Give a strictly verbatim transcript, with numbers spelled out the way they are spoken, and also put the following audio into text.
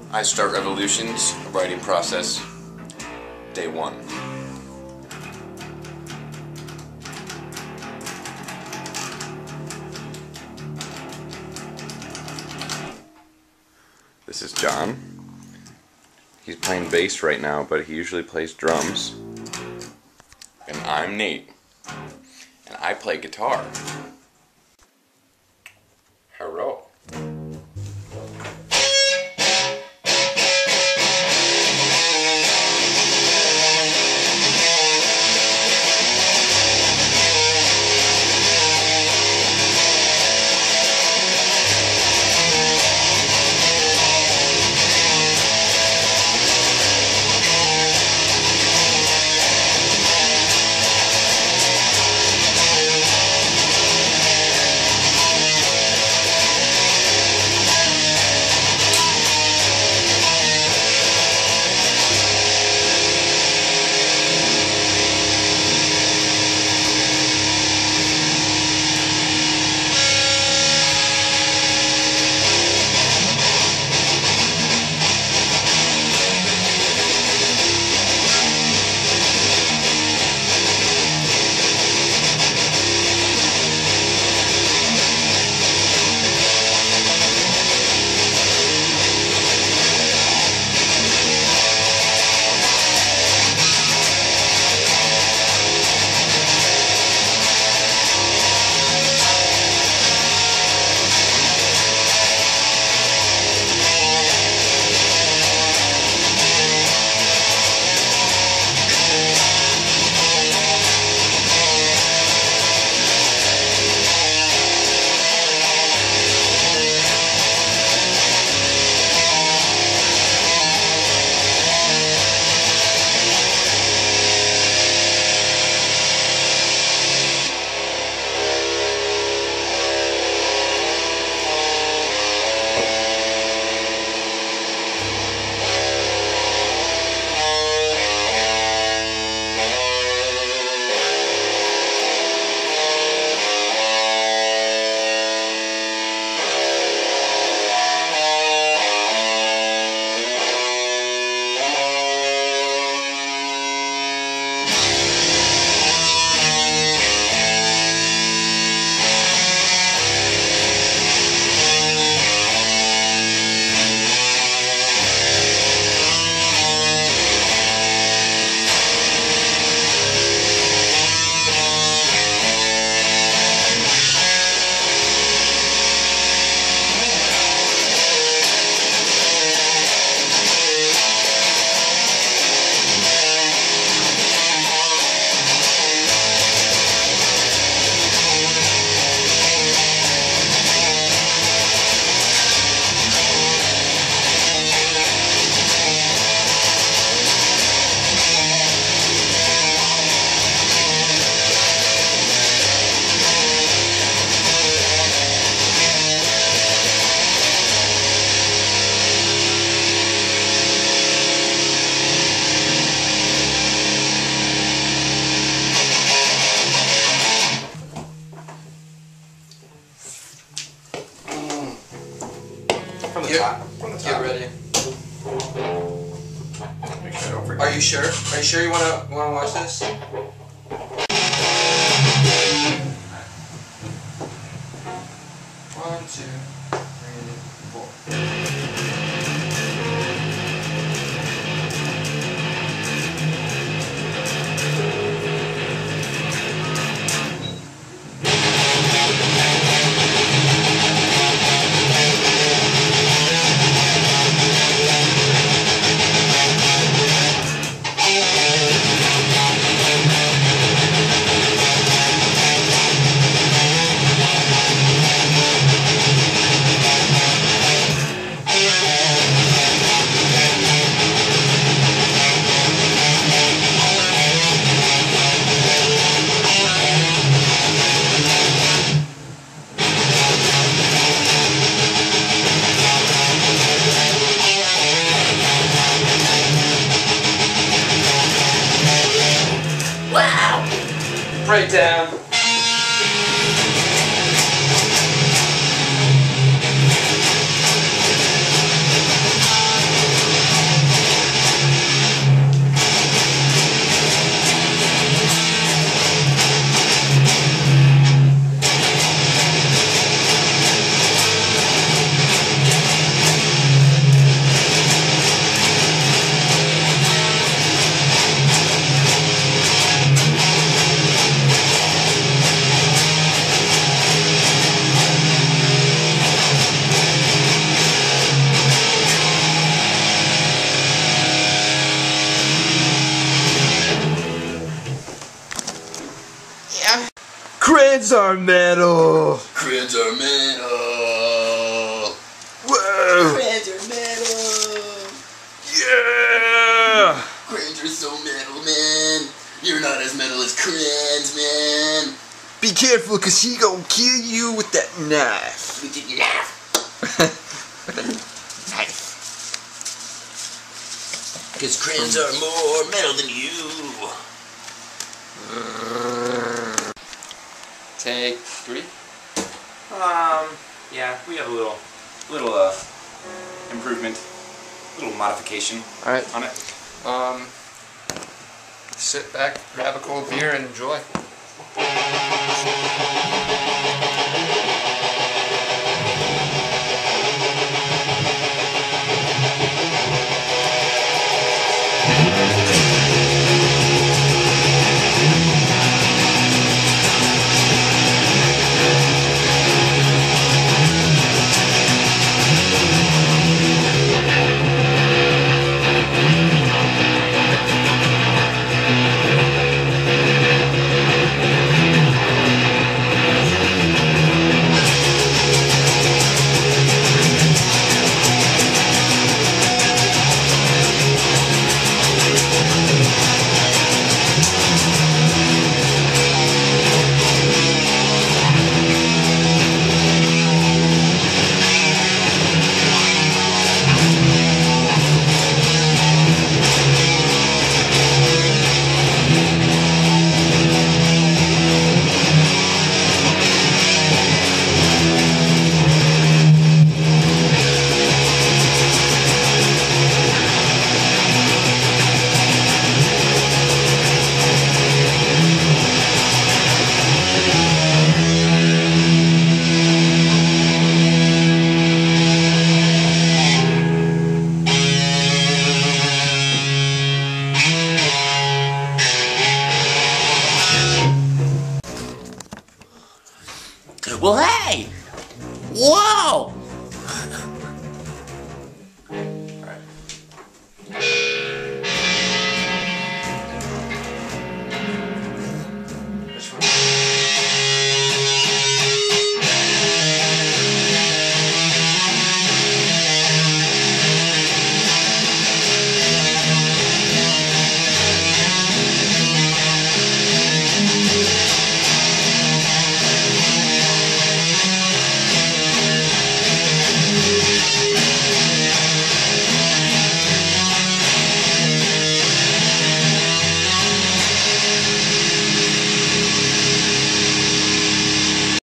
I start Revolution's writing process day one. This is John. He's playing bass right now, but he usually plays drums. And I'm Nate. And I play guitar. Hello. From the Get, top. From the top. Get ready. Make sure I don't forget. Are you sure? Are you sure you wanna wanna watch this? One, two, three, four. Breakdown. Crayons are metal. Crayons are metal. Whoa. Crayons are metal. Yeah. Crayons are so metal, man. You're not as metal as crayons, man. Be careful, cause he gonna kill you with that knife. With your knife. With a knife. Cause crayons are more metal than you. Take three. Um, yeah, we have a little, little uh, improvement, little modification All right. on it. Um. Sit back, grab a cold beer, and enjoy.